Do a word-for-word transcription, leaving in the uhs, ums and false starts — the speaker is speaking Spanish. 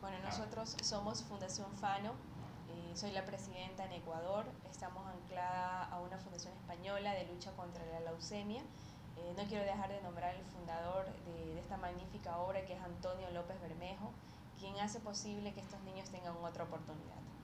Bueno, nosotros somos Fundación Fano, eh, soy la presidenta en Ecuador, estamos anclada a una fundación española de lucha contra la leucemia. Eh, no quiero dejar de nombrar el fundador de, de esta magnífica obra, que es Antonio López Bermejo, quien hace posible que estos niños tengan otra oportunidad.